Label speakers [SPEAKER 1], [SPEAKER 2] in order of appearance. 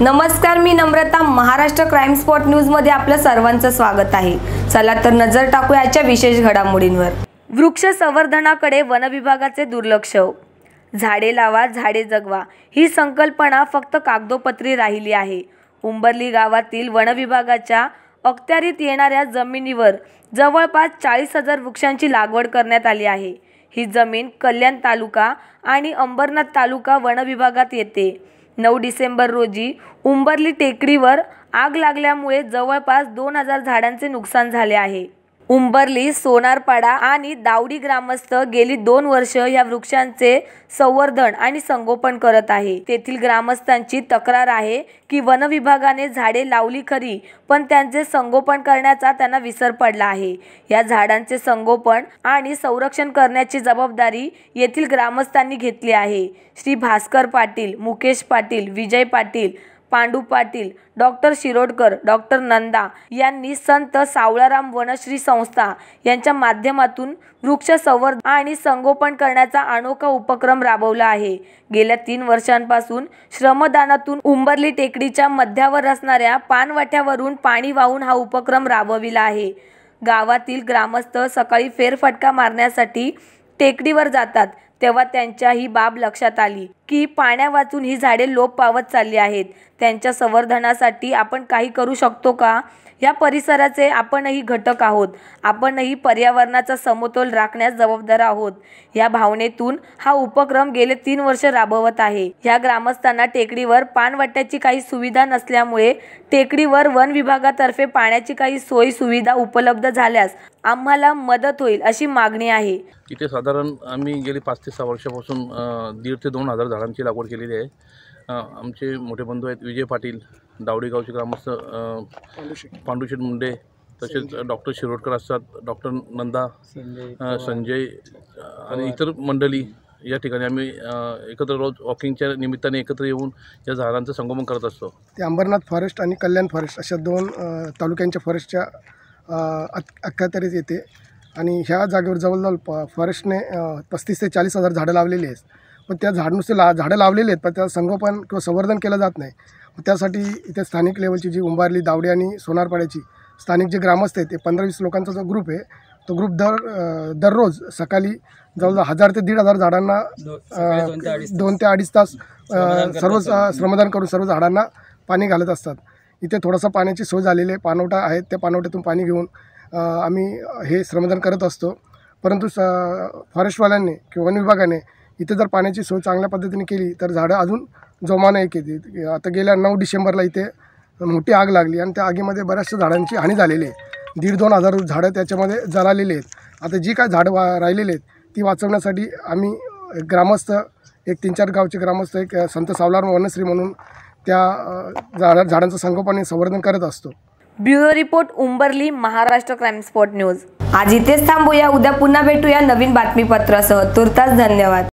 [SPEAKER 1] नमस्कार, मी Namrata. Maharashtra crime spot news मध्ये आपलं सर्वांचं स्वागत आहे. चला तर नजर टाकूया आजच्या विशेष घडामोडींवर. वृक्ष संवर्धनाकडे वन विभागाचे दुर्लक्ष. झाडे लावा, झाडे जगवा ही संकल्पना फक्त कागदोपत्री राहिली आहे. उंबरली गावातील वन विभागाच्या अखत्यारीत येणाऱ्या जमिनीवर जवळपास 40,000 वृक्षांची लागवड करण्यात आली आहे. ही जमीन कल्याण तालुका आणि अंबरनाथ तालुका वन विभागात येते. 9 डिसेंबर रोजी उंबरली टेकडीवर आग लागल्यामुळे जवळपास 2,000 झाडांचे नुकसान झाले आहे. उंबरली, सोनारपाडा आणि दावडी ग्रामस्थ गेली 2 वर्ष या वृक्षांचे संवर्धन आणि संगोपन करत आहे. तेथील ग्रामस्थांची तक्रार आहे की वन विभागाने झाडे लावली खरी, पण त्यांचे संगोपन करण्याचा त्यांना विसर पडला आहे. या झाडांचे संगोपन आणि संरक्षण करण्याची जबाबदारी येथील ग्रामस्थांनी घेतली आहे. श्री भास्कर पाटील, मुकेश पाटील, विजय पाटील, पांडू पाटील, डॉक्टर शिरोडकर, डॉक्टर नंदा यांनी संत सावळाराम वनश्री संस्था यांच्या माध्यमातून वृक्ष संवर्धन आणि संगोपन करण्याचा अनोखा उपक्रम राबवला आहे. गेल्या 3 वर्षांपासून श्रमदानातून उंबरली टेकडीच्या मध्यावर असणाऱ्या पानवाट्यावरून पाणी वाहून हा उपक्रम राबविला आहे. गावातील ग्रामस्थ सकाळी फेरफटका मारण्यासाठी टेकडीवर जातात, तेव्हा त्यांच्या ही बाब लक्षात आली की पाण्या वाचून ही झाडे लोप पावत चालली आहेत. त्यांच्या संवर्धनासाठी आपण काही करू शकतो का? या परिसराचे आपणही घटक आहोत. आपणही पर्यावरणाचा समतोल राखण्यास जबाबदार आहोत. या भावनेतून हा उपक्रम गेले 3 वर्ष राबवत आहे. या ग्रामस्थांना टेकडीवर पानवट्याची काही सुविधा नसल्यामुळे टेकडीवर वन विभागातर्फे पाण्याची काही सोयी सुविधा उपलब्ध झाल्यास आम्हाला मदत होईल अशी मागणी आहे.
[SPEAKER 2] इथे साधारण आम्ही गेली 5 ते 6 वर्षापासून 1,500 ते 2,000 झाडांची लागवड केलेली आहे. आमचे मोठे बंधू आहेत विजय पाटील, दावडी गावचे ग्रामस्थ पांडुशेठ मुंडे, तसेच डॉक्टर शिरोडकर असतात, डॉक्टर नंदा, संजय आणि इतर मंडळी या ठिकाणी आम्ही एकत्र रोज वॉकिंगच्या निमित्ताने एकत्र येऊन या झाडांचं संगोपन करत असतो.
[SPEAKER 3] ते अंबरनाथ फॉरेस्ट आणि कल्याण फॉरेस्ट अशा 2 तालुक्यांच्या फॉरेस्टच्या अखत्यारीत येते आणि ह्या जागेवर जवळजवळ फॉरेस्टने 35,000 ते 40,000 झाडं लावलेली आहेत. पण त्या नुसते झाडं लावलेली आहेत, पण त्या संगोपन किंवा संवर्धन केलं जात नाही. त्यासाठी इथे स्थानिक लेवलची जी उंबारली, दावडी आणि सोनारपाड्याची स्थानिक जे ग्रामस्थ आहेत ते 15-20 लोकांचा जो ग्रुप आहे, तो ग्रुप दररोज सकाळी जवळजवळ 1,000 ते 1,500 झाडांना 2 ते 2.5 तास सर्व श्रमदान करून सर्व झाडांना पाणी घालत असतात. इथे थोडंसं पाण्याची सोय झालेली आहे, पाणवठा आहे, त्या पाणवठ्यातून पाणी घेऊन आम्ही हे श्रमदान करत असतो. परंतु फॉरेस्टवाल्यांनी किंवा वन विभागाने इथे जर पाण्याची सोय चांगल्या पद्धतीने केली तर झाडं अजून जोमाने येते. आता गेल्या 9 डिसेंबरला इथे मोठी आग लागली आणि त्या आगीमध्ये बऱ्याचशा झाडांची हानी झालेली आहे. 1,500-2,000 झाडं त्याच्यामध्ये जळालेली आहेत. आता जी काय झाडं राहिलेली आहेत ती वाचवण्यासाठी आम्ही ग्रामस्थ 3-4 गावचे ग्रामस्थ एक संत सावळाराम वनश्री म्हणून त्या झाडांचं संगोपन संवर्धन करत असतो.
[SPEAKER 1] Bureau report, Umbarli, Maharashtra crime spot news. आज इथेच थांबूया. उद्या पुन्हा भेटूया नवीन बातमीपत्रासह. तुर्तास धन्यवाद.